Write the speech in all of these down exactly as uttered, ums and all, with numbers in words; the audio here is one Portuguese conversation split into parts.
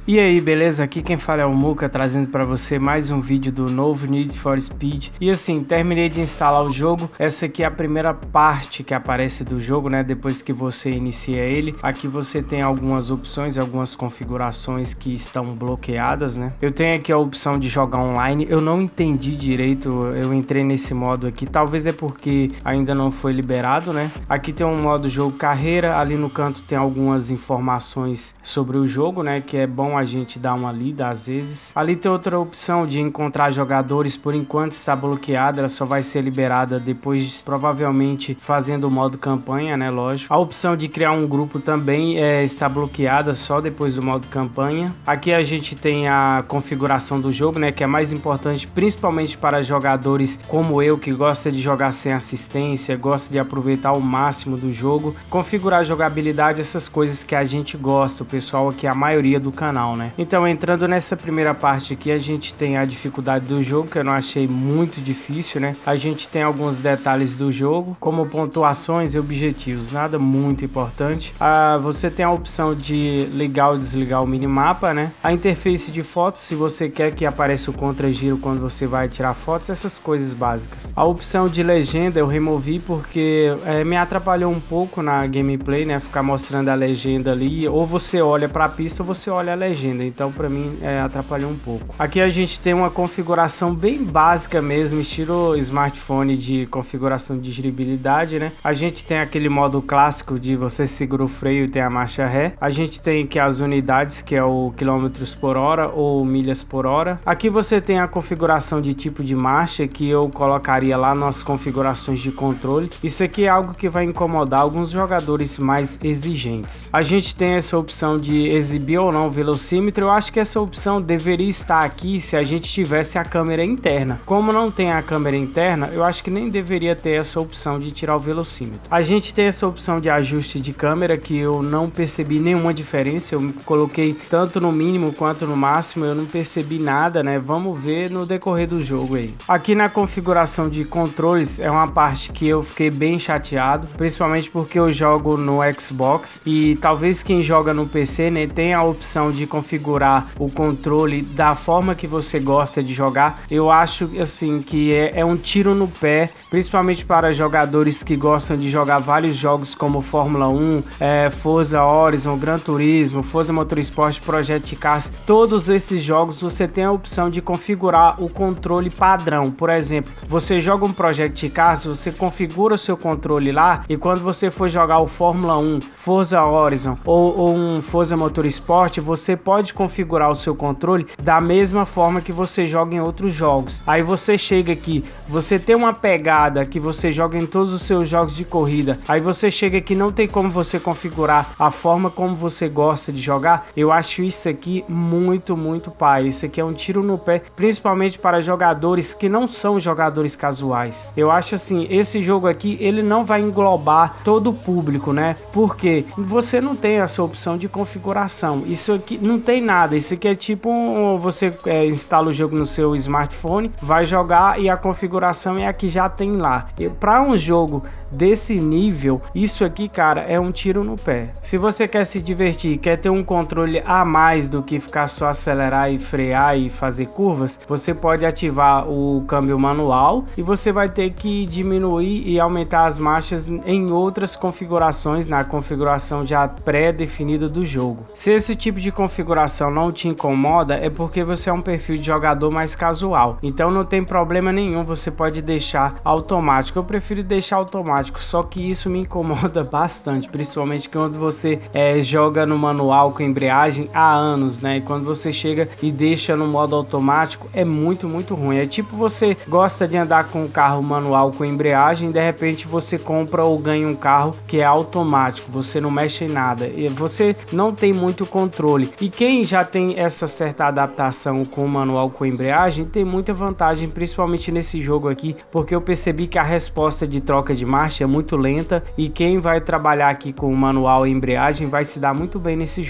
E aí, beleza? Aqui quem fala é o Muca, trazendo pra você mais um vídeo do novo Need for Speed. E assim, terminei de instalar o jogo. Essa aqui é a primeira parte que aparece do jogo, né? Depois que você inicia ele. Aqui você tem algumas opções, algumas configurações que estão bloqueadas, né? Eu tenho aqui a opção de jogar online. Eu não entendi direito, eu entrei nesse modo aqui. Talvez é porque ainda não foi liberado, né? Aqui tem um modo jogo carreira. Ali no canto tem algumas informações sobre o jogo, né? Que é bom a gente dar uma lida às vezes. Ali tem outra opção de encontrar jogadores, por enquanto está bloqueada, ela só vai ser liberada depois, provavelmente fazendo o modo campanha, né, lógico. A opção de criar um grupo também é, está bloqueada só depois do modo campanha. Aqui a gente tem a configuração do jogo, né, que é mais importante principalmente para jogadores como eu, que gosta de jogar sem assistência, gosta de aproveitar o máximo do jogo, configurar a jogabilidade, essas coisas que a gente gosta, o pessoal aqui, a maioria do canal, né? Então, entrando nessa primeira parte aqui, a gente tem a dificuldade do jogo, que eu não achei muito difícil, né? A gente tem alguns detalhes do jogo, como pontuações e objetivos, nada muito importante. Ah, você tem a opção de ligar ou desligar o minimapa, né? A interface de fotos, se você quer que apareça o contra-giro quando você vai tirar fotos, essas coisas básicas. A opção de legenda eu removi porque é, me atrapalhou um pouco na gameplay, né? Ficar mostrando a legenda ali, ou você olha para a pista ou você olha a legenda. Então para mim é, atrapalhou um pouco. Aqui a gente tem uma configuração bem básica mesmo, estilo smartphone, de configuração de giribilidade, né? A gente tem aquele modo clássico de você segura o freio e tem a marcha ré. A gente tem aqui as unidades, que é o quilômetros por hora ou milhas por hora. Aqui você tem a configuração de tipo de marcha, que eu colocaria lá nas configurações de controle. Isso aqui é algo que vai incomodar alguns jogadores mais exigentes. A gente tem essa opção de exibir ou não velocímetro. Eu acho que essa opção deveria estar aqui se a gente tivesse a câmera interna. Como não tem a câmera interna, eu acho que nem deveria ter essa opção de tirar o velocímetro. A gente tem essa opção de ajuste de câmera, que eu não percebi nenhuma diferença. Eu coloquei tanto no mínimo quanto no máximo, eu não percebi nada, né? Vamos ver no decorrer do jogo aí. Aqui na configuração de controles é uma parte que eu fiquei bem chateado, principalmente porque eu jogo no Xbox e talvez quem joga no P C, né, tenha a opção de configurar o controle da forma que você gosta de jogar. Eu acho assim que é, é um tiro no pé, principalmente para jogadores que gostam de jogar vários jogos como Fórmula um, é, Forza Horizon, Gran Turismo, Forza Motorsport, Project Cars. Todos esses jogos você tem a opção de configurar o controle padrão. Por exemplo, você joga um Project Cars, você configura o seu controle lá, e quando você for jogar o Fórmula um, Forza Horizon ou, ou um Forza Motorsport, você pode configurar o seu controle da mesma forma que você joga em outros jogos. Aí você chega aqui, você tem uma pegada que você joga em todos os seus jogos de corrida, aí você chega aqui, não tem como você configurar a forma como você gosta de jogar. Eu acho isso aqui muito, muito pai. Isso aqui é um tiro no pé, principalmente para jogadores que não são jogadores casuais. Eu acho assim, esse jogo aqui, ele não vai englobar todo o público, né? Porque você não tem essa opção de configuração. Isso aqui não tem nada, isso aqui é tipo um, você é, instala o jogo no seu smartphone, vai jogar e a configuração é a que já tem lá. Para um jogo desse nível, isso aqui, cara, é um tiro no pé. Se você quer se divertir, quer ter um controle a mais do que ficar só acelerar e frear e fazer curvas, você pode ativar o câmbio manual e você vai ter que diminuir e aumentar as marchas em outras configurações, na configuração já pré-definida do jogo. Se esse tipo de configuração não te incomoda, é porque você é um perfil de jogador mais casual, então não tem problema nenhum, você pode deixar automático. Eu prefiro deixar automático, só que isso me incomoda bastante, principalmente quando você é, joga no manual com embreagem há anos, né? E quando você chega e deixa no modo automático, é muito, muito ruim. É tipo, você gosta de andar com um carro manual com embreagem, de repente você compra ou ganha um carro que é automático, você não mexe em nada, e você não tem muito controle. E quem já tem essa certa adaptação com o manual com embreagem, tem muita vantagem, principalmente nesse jogo aqui, porque eu percebi que a resposta de troca de marcha é muito lenta, e quem vai trabalhar aqui com o manual e embreagem vai se dar muito bem nesse jogo.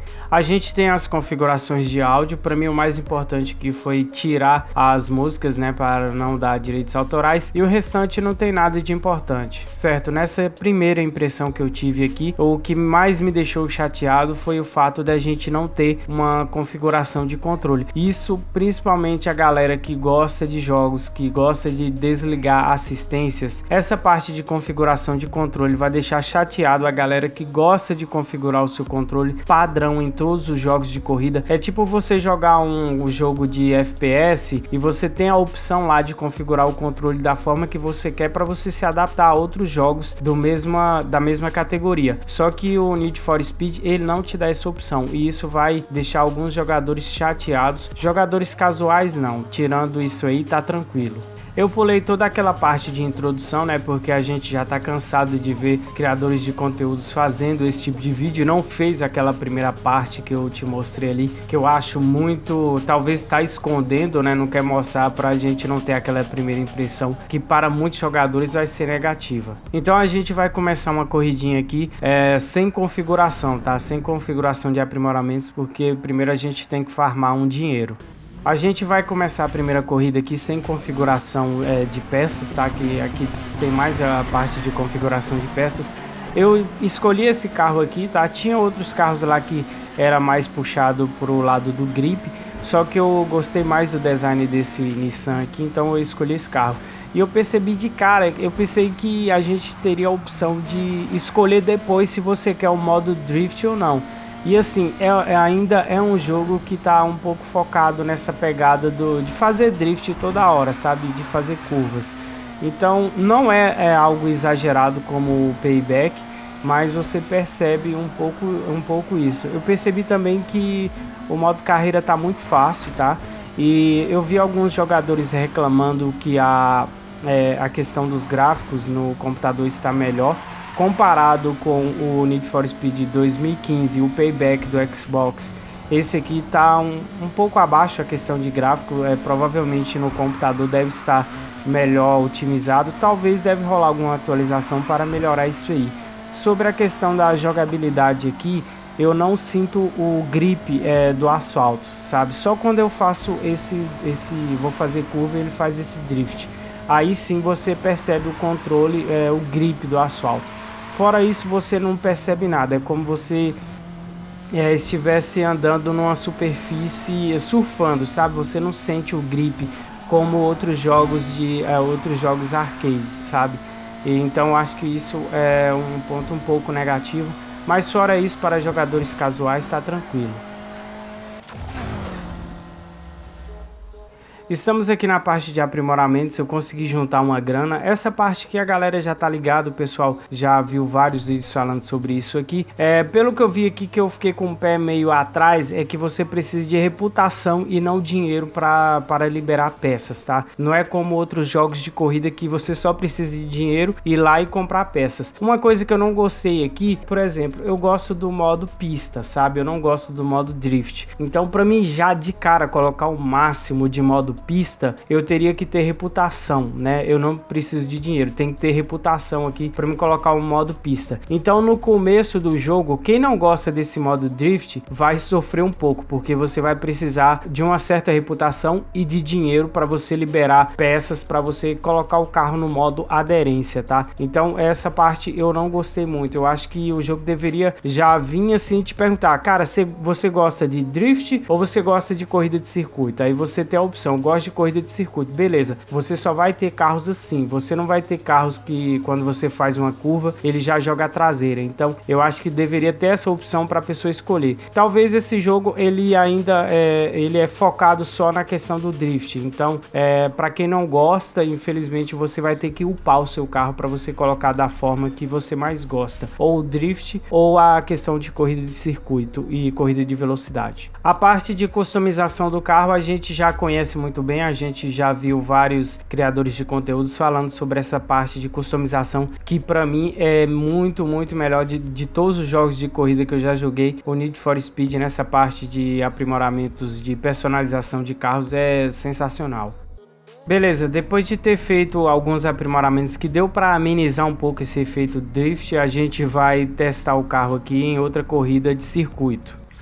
A gente tem as configurações de áudio. Para mim o mais importante que foi tirar as músicas, né, para não dar direitos autorais, e o restante não tem nada de importante, certo? Nessa primeira impressão que eu tive aqui, o que mais me deixou chateado foi o fato da gente não ter uma configuração de controle. Isso principalmente a galera que gosta de jogos, que gosta de desligar assistências. Essa parte de configuração de controle vai deixar chateado a galera que gosta de configurar o seu controle padrão em todos os jogos de corrida. É tipo você jogar um, um jogo de F P S e você tem a opção lá de configurar o controle da forma que você quer para você se adaptar a outros jogos do mesma, da mesma categoria. Só que o Need for Speed ele não te dá essa opção e isso vai deixar alguns jogadores chateados. Jogadores casuais não, tirando isso aí tá tranquilo. Eu pulei toda aquela parte de introdução, né, porque a gente já tá cansado de ver criadores de conteúdos fazendo esse tipo de vídeo. Não fez aquela primeira parte que eu te mostrei ali, que eu acho muito, talvez tá escondendo, né, não quer mostrar pra gente não ter aquela primeira impressão que para muitos jogadores vai ser negativa. Então a gente vai começar uma corridinha aqui é, sem configuração, tá, sem configuração de aprimoramentos, porque primeiro a gente tem que farmar um dinheiro. A gente vai começar a primeira corrida aqui sem configuração é, de peças, tá? Que aqui tem mais a parte de configuração de peças. Eu escolhi esse carro aqui, tá? Tinha outros carros lá que era mais puxado pro lado do grip, só que eu gostei mais do design desse Nissan aqui, então eu escolhi esse carro. E eu percebi de cara, eu pensei que a gente teria a opção de escolher depois se você quer o modo drift ou não. E assim, é, é, ainda é um jogo que tá um pouco focado nessa pegada do, de fazer drift toda hora, sabe? De fazer curvas. Então não é, é algo exagerado como o Payback, mas você percebe um pouco, um pouco isso. Eu percebi também que o modo carreira tá muito fácil, tá? E eu vi alguns jogadores reclamando que a, é, a questão dos gráficos no computador está melhor. Comparado com o Need for Speed dois mil e quinze, o Payback do Xbox, esse aqui tá um, um pouco abaixo a questão de gráfico, é, provavelmente no computador deve estar melhor otimizado, talvez deve rolar alguma atualização para melhorar isso aí. Sobre a questão da jogabilidade aqui, eu não sinto o grip é, do asfalto, sabe? Só quando eu faço esse, esse, vou fazer curva, ele faz esse drift. Aí sim você percebe o controle, é, o grip do asfalto. Fora isso você não percebe nada, é como você é, estivesse andando numa superfície surfando, sabe? Você não sente o grip como outros jogos de é, outros jogos arcade, sabe? E, então acho que isso é um ponto um pouco negativo, mas fora isso para jogadores casuais está tranquilo. Estamos aqui na parte de aprimoramentos, eu consegui juntar uma grana. Essa parte que a galera já tá ligado, o pessoal já viu vários vídeos falando sobre isso aqui. É, pelo que eu vi aqui, que eu fiquei com o pé meio atrás, é que você precisa de reputação e não dinheiro para para liberar peças, tá? Não é como outros jogos de corrida que você só precisa de dinheiro, ir lá e comprar peças. Uma coisa que eu não gostei aqui, por exemplo, eu gosto do modo pista, sabe? Eu não gosto do modo drift. Então para mim já de cara colocar o máximo de modo pista, eu teria que ter reputação, né? Eu não preciso de dinheiro, tem que ter reputação aqui para me colocar o modo pista. Então no começo do jogo, quem não gosta desse modo drift vai sofrer um pouco, porque você vai precisar de uma certa reputação e de dinheiro para você liberar peças para você colocar o carro no modo aderência, tá? Então essa parte eu não gostei muito. Eu acho que o jogo deveria já vir assim te perguntar, cara, você gosta de drift ou você gosta de corrida de circuito? Aí você tem a opção, gosta de corrida de circuito, beleza, você só vai ter carros assim, você não vai ter carros que quando você faz uma curva ele já joga a traseira. Então eu acho que deveria ter essa opção para a pessoa escolher. Talvez esse jogo ele ainda é, ele é focado só na questão do drift, então é, para quem não gosta, infelizmente você vai ter que upar o seu carro para você colocar da forma que você mais gosta, ou o drift ou a questão de corrida de circuito e corrida de velocidade. A parte de customização do carro a gente já conhece muito bem, a gente já viu vários criadores de conteúdos falando sobre essa parte de customização, que para mim é muito, muito melhor de, de todos os jogos de corrida que eu já joguei. O Need for Speed nessa parte de aprimoramentos de personalização de carros é sensacional. Beleza, depois de ter feito alguns aprimoramentos que deu para amenizar um pouco esse efeito drift, a gente vai testar o carro aqui em outra corrida de circuito.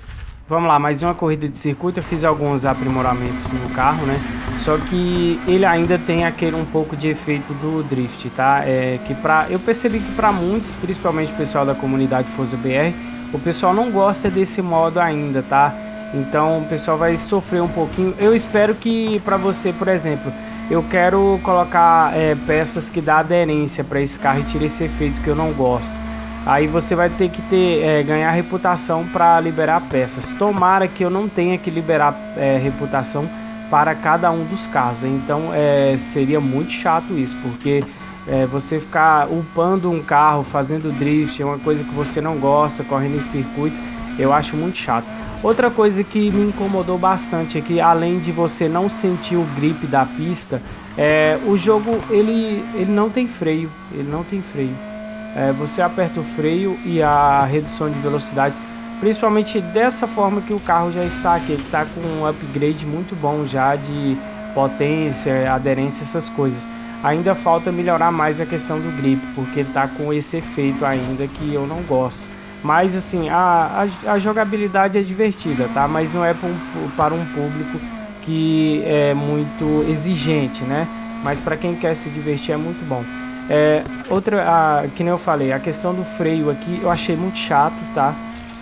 Vamos lá, mais uma corrida de circuito. Eu fiz alguns aprimoramentos no carro, né? Só que ele ainda tem aquele um pouco de efeito do drift, tá? É que pra, eu percebi que para muitos, principalmente o pessoal da comunidade Forza B R, o pessoal não gosta desse modo ainda, tá? Então o pessoal vai sofrer um pouquinho. Eu espero que para você, por exemplo, eu quero colocar é, peças que dá aderência para esse carro e tira esse efeito que eu não gosto. Aí você vai ter que ter, é, ganhar reputação para liberar peças. Tomara que eu não tenha que liberar é, reputação para cada um dos carros. Então é, seria muito chato isso, porque é, você ficar upando um carro, fazendo drift, é uma coisa que você não gosta, correndo em circuito, eu acho muito chato. Outra coisa que me incomodou bastante é que, além de você não sentir o grip da pista, é, o jogo ele, ele não tem freio, ele não tem freio. É, você aperta o freio e a redução de velocidade, principalmente dessa forma que o carro já está aqui, ele está com um upgrade muito bom já de potência, aderência, essas coisas. Ainda falta melhorar mais a questão do grip, porque está com esse efeito ainda que eu não gosto. Mas assim, a, a, a jogabilidade é divertida, tá? Mas não é para um, para um público que é muito exigente, né? Mas para quem quer se divertir é muito bom. É, outra, a, que nem eu falei, a questão do freio aqui eu achei muito chato, tá?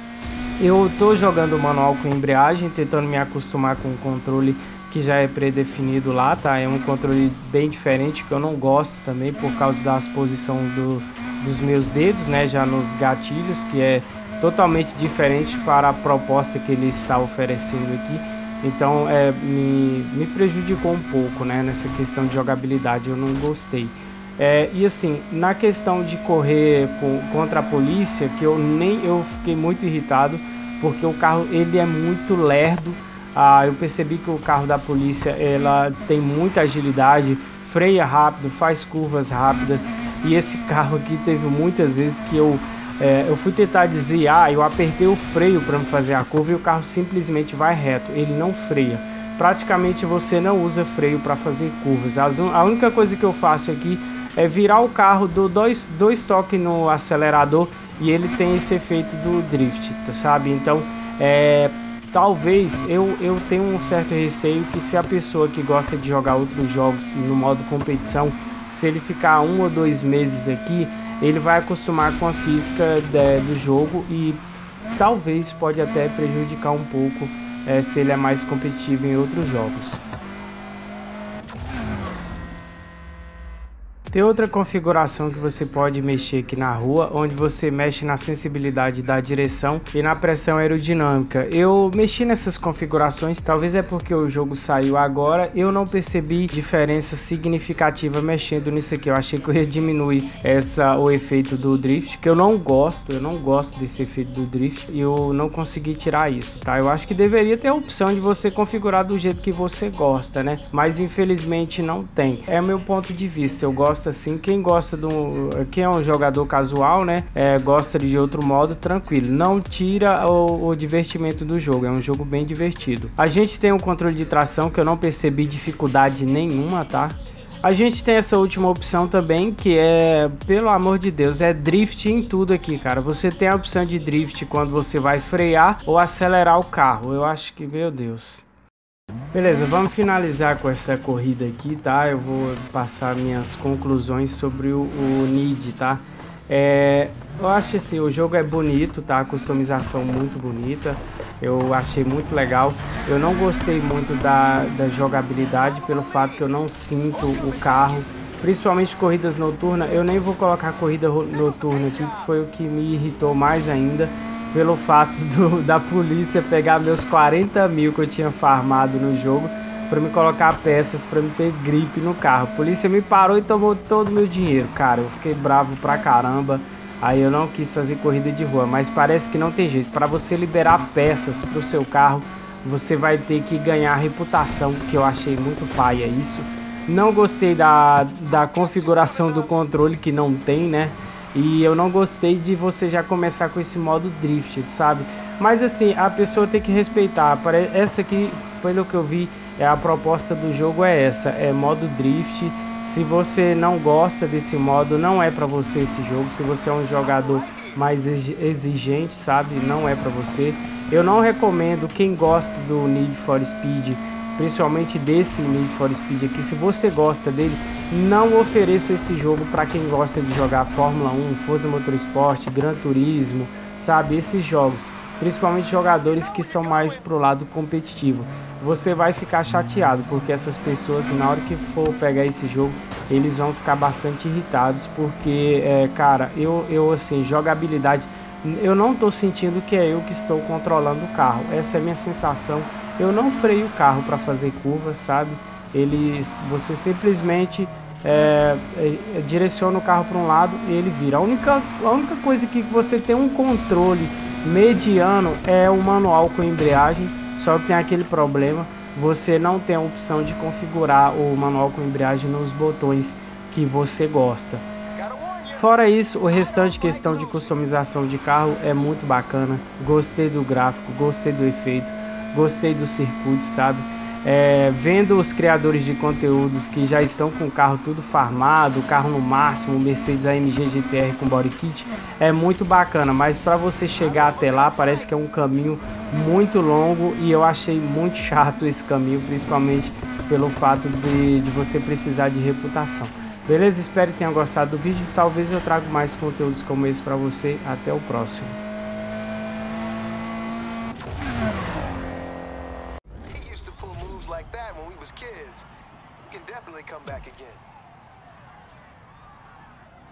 Eu tô jogando o manual com embreagem, tentando me acostumar com o controle que já é predefinido lá, tá? É um controle bem diferente, que eu não gosto também por causa da posição do, dos meus dedos, né? Já nos gatilhos, que é totalmente diferente para a proposta que ele está oferecendo aqui. Então é, me, me prejudicou um pouco, né? Nessa questão de jogabilidade, eu não gostei. É, e assim, na questão de correr com, contra a polícia, que eu nem eu fiquei muito irritado, porque o carro ele é muito lerdo. Ah, eu percebi que o carro da polícia ela tem muita agilidade, freia rápido, faz curvas rápidas. E esse carro aqui teve muitas vezes que eu, é, eu fui tentar desviar, eu apertei o freio para fazer a curva e o carro simplesmente vai reto, ele não freia. Praticamente você não usa freio para fazer curvas. As, a única coisa que eu faço aqui é virar o carro, do dois, dois toques no acelerador e ele tem esse efeito do drift, sabe? Então, é, talvez eu, eu tenho um certo receio que se a pessoa que gosta de jogar outros jogos no modo competição, se ele ficar um ou dois meses aqui, ele vai acostumar com a física de, do jogo e talvez pode até prejudicar um pouco é, se ele é mais competitivo em outros jogos. Tem outra configuração que você pode mexer aqui na rua, onde você mexe na sensibilidade da direção e na pressão aerodinâmica. Eu mexi nessas configurações, talvez é porque o jogo saiu agora, eu não percebi diferença significativa mexendo nisso aqui. Eu achei que eu ia diminuir essa, o efeito do drift, que eu não gosto, eu não gosto desse efeito do drift, e eu não consegui tirar isso, tá? Eu acho que deveria ter a opção de você configurar do jeito que você gosta, né? Mas infelizmente não tem. É meu ponto de vista, eu gosto assim. Quem gosta do quem é um jogador casual, né, é, gosta de outro modo, tranquilo, não tira o, o divertimento do jogo, é um jogo bem divertido. A gente tem um controle de tração que eu não percebi dificuldade nenhuma, tá? A gente tem essa última opção também, que é, pelo amor de Deus, é drift em tudo aqui, cara. Você tem a opção de drift quando você vai frear ou acelerar o carro. Eu acho que, meu Deus. Beleza, vamos finalizar com essa corrida aqui, tá? Eu vou passar minhas conclusões sobre o, o Need, tá? É, eu acho assim, o jogo é bonito, tá? A customização muito bonita, eu achei muito legal. Eu não gostei muito da, da jogabilidade pelo fato que eu não sinto o carro, principalmente corridas noturnas. Eu nem vou colocar corrida noturna aqui, que foi o que me irritou mais ainda, pelo fato do, da polícia pegar meus quarenta mil que eu tinha farmado no jogo para me colocar peças para me ter gripe no carro. A polícia me parou e tomou todo o meu dinheiro, cara. Eu fiquei bravo pra caramba. Aí eu não quis fazer corrida de rua, mas parece que não tem jeito. Para você liberar peças pro seu carro, você vai ter que ganhar reputação, que eu achei muito paia isso. Não gostei da, da configuração do controle, que não tem, né? E eu não gostei de você já começar com esse modo drift, sabe? Mas assim, a pessoa tem que respeitar. Essa aqui, pelo que eu vi, é a proposta do jogo é essa, é modo drift. Se você não gosta desse modo, não é pra você esse jogo. Se você é um jogador mais exigente, sabe? Não é pra você. Eu não recomendo quem gosta do Need for Speed, principalmente desse Need for Speed aqui. Se você gosta dele, não ofereça esse jogo para quem gosta de jogar Fórmula um, Forza Motorsport, Gran Turismo, sabe? Esses jogos, principalmente jogadores que são mais pro lado competitivo. Você vai ficar chateado, porque essas pessoas, na hora que for pegar esse jogo, eles vão ficar bastante irritados, porque, é, cara, eu, eu assim, jogabilidade, eu não tô sentindo que é eu que estou controlando o carro. Essa é a minha sensação. Eu não freio o carro para fazer curva, sabe? Ele, você simplesmente é, é, direciona o carro para um lado e ele vira. A única, a única coisa que você tem um controle mediano é o manual com embreagem, só que tem aquele problema, você não tem a opção de configurar o manual com embreagem nos botões que você gosta. Fora isso, o restante, questão de customização de carro, é muito bacana. Gostei do gráfico, gostei do efeito, gostei do circuito, sabe? É, vendo os criadores de conteúdos que já estão com o carro tudo farmado, carro no máximo, Mercedes A M G G T R com body kit, é muito bacana, mas para você chegar até lá parece que é um caminho muito longo e eu achei muito chato esse caminho, principalmente pelo fato de, de você precisar de reputação. Beleza? Espero que tenham gostado do vídeo, talvez eu traga mais conteúdos como esse para você. Até o próximo. Like that when we was kids. You can definitely come back again.